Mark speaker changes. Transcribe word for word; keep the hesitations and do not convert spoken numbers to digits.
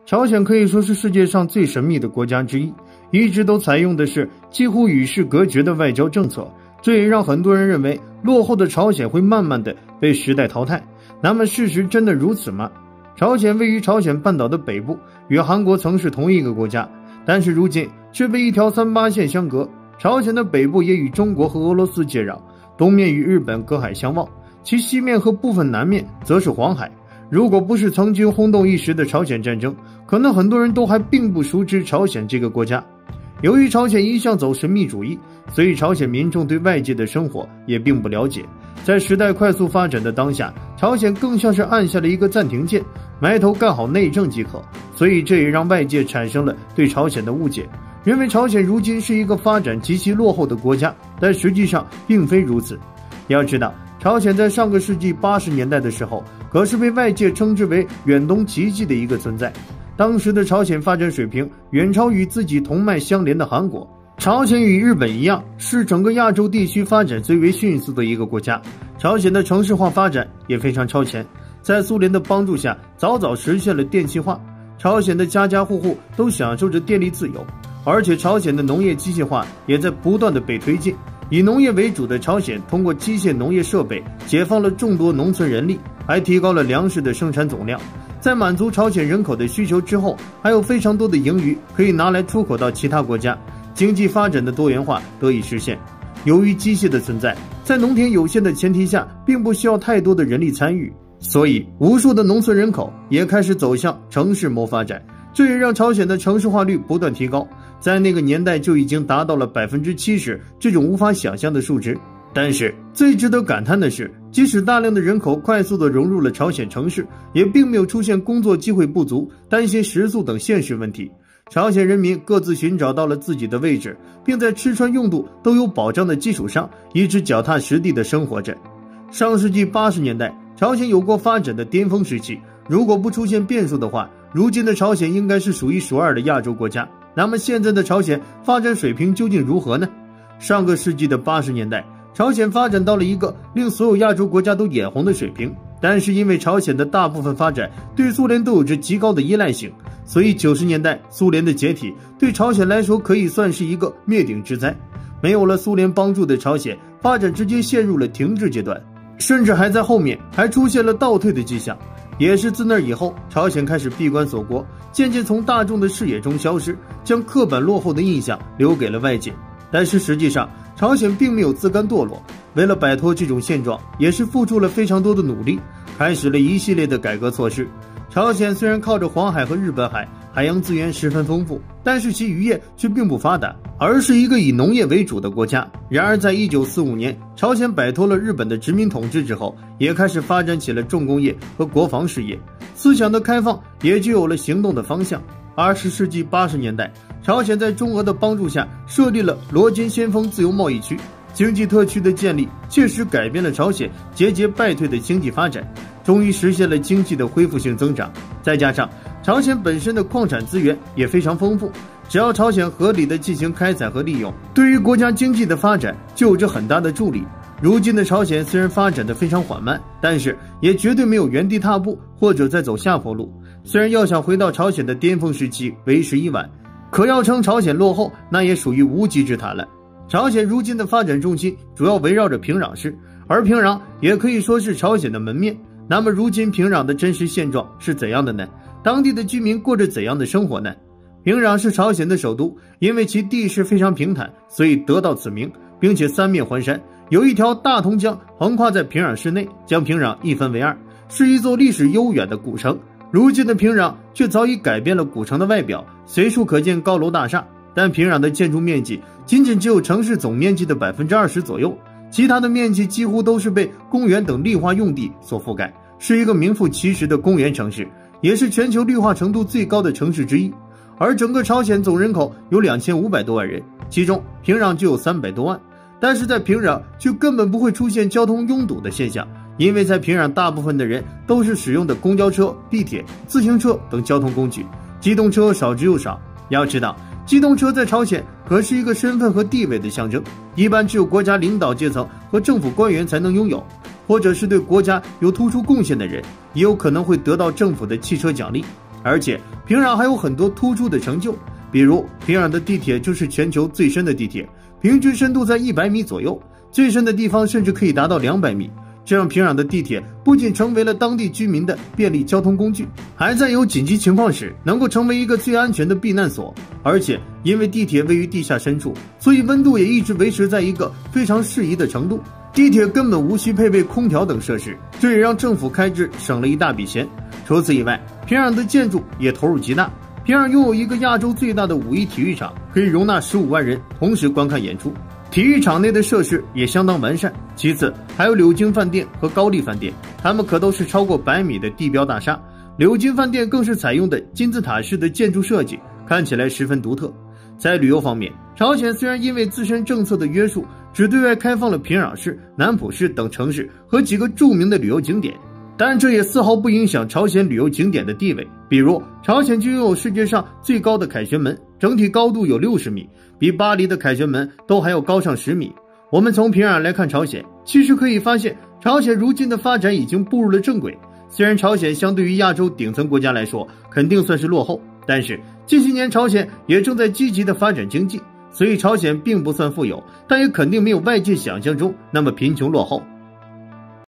Speaker 1: 朝鲜可以说是世界上最神秘的国家之一，一直都采用的是几乎与世隔绝的外交政策，这也让很多人认为落后的朝鲜会慢慢的被时代淘汰。那么事实真的如此吗？朝鲜位于朝鲜半岛的北部，与韩国曾是同一个国家，但是如今却被一条三八线相隔。朝鲜的北部也与中国和俄罗斯接壤，东面与日本隔海相望，其西面和部分南面则是黄海。如果不是曾经轰动一时的朝鲜战争，可能很多人都还并不熟知朝鲜这个国家。由于朝鲜一向走神秘主义，所以朝鲜民众对外界的生活也并不了解。在时代快速发展的当下，朝鲜更像是按下了一个暂停键，埋头干好内政即可，所以这也让外界产生了对朝鲜的误解，认为朝鲜如今是一个发展极其落后的国家，但实际上并非如此。要知道，朝鲜在上个世纪八十年代的时候，可是被外界称之为远东奇迹的一个存在。当时的朝鲜发展水平远超与自己同脉相连的韩国。朝鲜与日本一样，是整个亚洲地区发展最为迅速的一个国家。朝鲜的城市化发展也非常超前，在苏联的帮助下，早早实现了电气化。朝鲜的家家户户都享受着电力自由，而且朝鲜的农业机械化也在不断的被推进。以农业为主的朝鲜，通过机械农业设备解放了众多农村人力，还提高了粮食的生产总量。在满足朝鲜人口的需求之后，还有非常多的盈余可以拿来出口到其他国家，经济发展的多元化得以实现。由于机械的存在，在农田有限的前提下，并不需要太多的人力参与，所以无数的农村人口也开始走向城市谋发展，这也让朝鲜的城市化率不断提高，在那个年代就已经达到了 百分之七十 这种无法想象的数值。但是最值得感叹的是，即使大量的人口快速地融入了朝鲜城市，也并没有出现工作机会不足、担心食宿等现实问题。朝鲜人民各自寻找到了自己的位置，并在吃穿用度都有保障的基础上，一直脚踏实地地生活着。上世纪八十年代，朝鲜有过发展的巅峰时期，如果不出现变数的话，如今的朝鲜应该是数一数二的亚洲国家。那么现在的朝鲜发展水平究竟如何呢？上个世纪的八十年代，朝鲜发展到了一个令所有亚洲国家都眼红的水平，但是因为朝鲜的大部分发展对苏联都有着极高的依赖性，所以九十年代苏联的解体对朝鲜来说可以算是一个灭顶之灾。没有了苏联帮助的朝鲜发展直接陷入了停滞阶段，甚至还在后面还出现了倒退的迹象。也是自那以后，朝鲜开始闭关锁国，渐渐从大众的视野中消失，将刻板落后的印象留给了外界。但是实际上，朝鲜并没有自甘堕落，为了摆脱这种现状，也是付出了非常多的努力，开始了一系列的改革措施。朝鲜虽然靠着黄海和日本海，海洋资源十分丰富，但是其渔业却并不发达，而是一个以农业为主的国家。然而在一九四五年，朝鲜摆脱了日本的殖民统治之后，也开始发展起了重工业和国防事业，思想的开放也就有了行动的方向。二十世纪八十年代，朝鲜在中俄的帮助下设立了罗金先锋自由贸易区，经济特区的建立确实改变了朝鲜节节败退的经济发展，终于实现了经济的恢复性增长。再加上朝鲜本身的矿产资源也非常丰富，只要朝鲜合理的进行开采和利用，对于国家经济的发展就有着很大的助力。如今的朝鲜虽然发展的非常缓慢，但是也绝对没有原地踏步或者在走下坡路。虽然要想回到朝鲜的巅峰时期为时已晚，可要称朝鲜落后，那也属于无稽之谈了。朝鲜如今的发展重心主要围绕着平壤市，而平壤也可以说是朝鲜的门面。那么如今平壤的真实现状是怎样的呢？当地的居民过着怎样的生活呢？平壤是朝鲜的首都，因为其地势非常平坦，所以得到此名，并且三面环山，有一条大同江横跨在平壤市内，将平壤一分为二，是一座历史悠远的古城。如今的平壤却早已改变了古城的外表，随处可见高楼大厦，但平壤的建筑面积仅仅只有城市总面积的 百分之二十 左右，其他的面积几乎都是被公园等绿化用地所覆盖，是一个名副其实的公园城市，也是全球绿化程度最高的城市之一。而整个朝鲜总人口有两千五百多万人，其中平壤就有三百多万，但是在平壤却根本不会出现交通拥堵的现象，因为在平壤大部分的人都是使用的公交车、地铁、自行车等交通工具，机动车少之又少。要知道，机动车在朝鲜可是一个身份和地位的象征，一般只有国家领导阶层和政府官员才能拥有，或者是对国家有突出贡献的人，也有可能会得到政府的汽车奖励。 而且平壤还有很多突出的成就，比如平壤的地铁就是全球最深的地铁，平均深度在一百米左右，最深的地方甚至可以达到两百米。这让平壤的地铁不仅成为了当地居民的便利交通工具，还在有紧急情况时能够成为一个最安全的避难所。而且因为地铁位于地下深处，所以温度也一直维持在一个非常适宜的程度，地铁根本无需配备空调等设施，这也让政府开支省了一大笔钱。除此以外，平壤的建筑也投入极大，平壤拥有一个亚洲最大的五亿体育场，可以容纳十五万人同时观看演出。体育场内的设施也相当完善，其次还有柳京饭店和高丽饭店，它们可都是超过百米的地标大厦。柳京饭店更是采用的金字塔式的建筑设计，看起来十分独特。在旅游方面，朝鲜虽然因为自身政策的约束，只对外开放了平壤市、南浦市等城市和几个著名的旅游景点，但这也丝毫不影响朝鲜旅游景点的地位。比如朝鲜就拥有世界上最高的凯旋门，整体高度有六十米，比巴黎的凯旋门都还要高上十米。我们从平壤来看朝鲜，其实可以发现朝鲜如今的发展已经步入了正轨。虽然朝鲜相对于亚洲顶层国家来说肯定算是落后，但是近些年朝鲜也正在积极的发展经济，所以朝鲜并不算富有，但也肯定没有外界想象中那么贫穷落后。